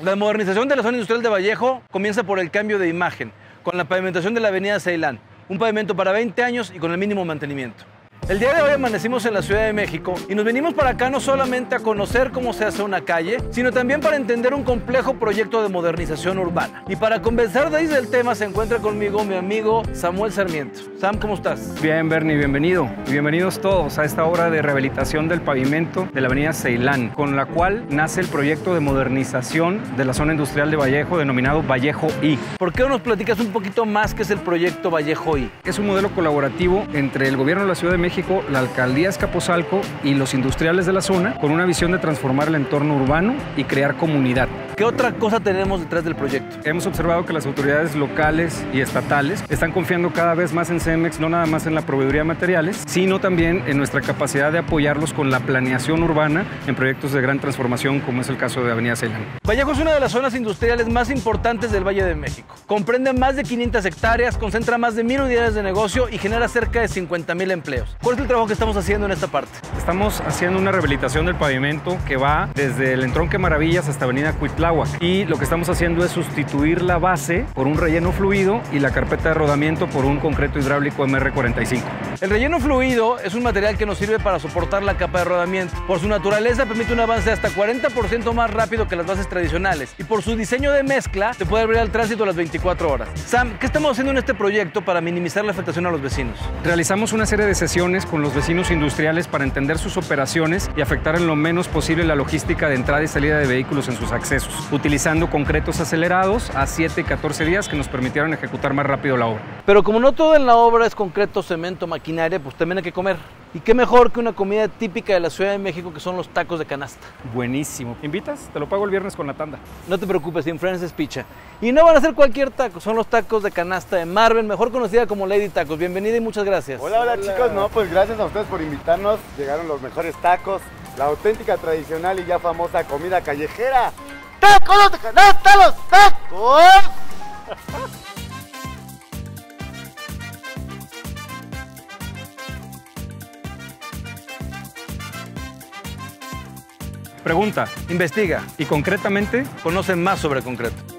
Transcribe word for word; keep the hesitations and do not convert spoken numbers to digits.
La modernización de la zona industrial de Vallejo comienza por el cambio de imagen, con la pavimentación de la avenida Ceilán, un pavimento para veinte años y con el mínimo mantenimiento. El día de hoy amanecimos en la Ciudad de México y nos venimos para acá no solamente a conocer cómo se hace una calle, sino también para entender un complejo proyecto de modernización urbana. Y para conversar de ahí del tema se encuentra conmigo mi amigo Samuel Sarmiento. Sam, ¿cómo estás? Bien, Bernie, bienvenido. Y bienvenidos todos a esta obra de rehabilitación del pavimento de la avenida Ceilán, con la cual nace el proyecto de modernización de la zona industrial de Vallejo, denominado Vallejo I. ¿Por qué no nos platicas un poquito más qué es el proyecto Vallejo I? Es un modelo colaborativo entre el gobierno de la Ciudad de México, la alcaldía Azcapotzalco y los industriales de la zona, con una visión de transformar el entorno urbano y crear comunidad. ¿Qué otra cosa tenemos detrás del proyecto? Hemos observado que las autoridades locales y estatales están confiando cada vez más en Cemex, no nada más en la proveeduría de materiales, sino también en nuestra capacidad de apoyarlos con la planeación urbana en proyectos de gran transformación, como es el caso de Avenida Ceilán. Vallejo es una de las zonas industriales más importantes del Valle de México. Comprende más de quinientas hectáreas, concentra más de mil unidades de negocio y genera cerca de cincuenta mil empleos. ¿Cuál es el trabajo que estamos haciendo en esta parte? Estamos haciendo una rehabilitación del pavimento que va desde el Entronque Maravillas hasta Avenida Cuitláhuac, y lo que estamos haciendo es sustituir la base por un relleno fluido y la carpeta de rodamiento por un concreto hidráulico M R cuarenta y cinco. El relleno fluido es un material que nos sirve para soportar la capa de rodamiento. Por su naturaleza permite un avance de hasta cuarenta por ciento más rápido que las bases tradicionales, y por su diseño de mezcla se puede abrir al tránsito a las veinticuatro horas. Sam, ¿qué estamos haciendo en este proyecto para minimizar la afectación a los vecinos? Realizamos una serie de sesiones con los vecinos industriales para entender sus operaciones y afectar en lo menos posible la logística de entrada y salida de vehículos en sus accesos, utilizando concretos acelerados a siete y catorce días que nos permitieron ejecutar más rápido la obra. Pero como no todo en la obra es concreto, cemento, maquinaria, pues también hay que comer. ¿Y qué mejor que una comida típica de la Ciudad de México, que son los tacos de canasta? Buenísimo. ¿Invitas? Te lo pago el viernes con la tanda. No te preocupes, sin Friends es picha. Y no van a ser cualquier taco, son los tacos de canasta de Marvel, mejor conocida como Lady Tacos. Bienvenida y muchas gracias. Hola, hola, hola chicos, no, pues gracias a ustedes por invitarnos. Llegaron los mejores tacos, la auténtica, tradicional y ya famosa comida callejera. ¡Tacos de canasta, los tacos! Pregunta, Investiga, y concretamente, conoce más sobre concreto.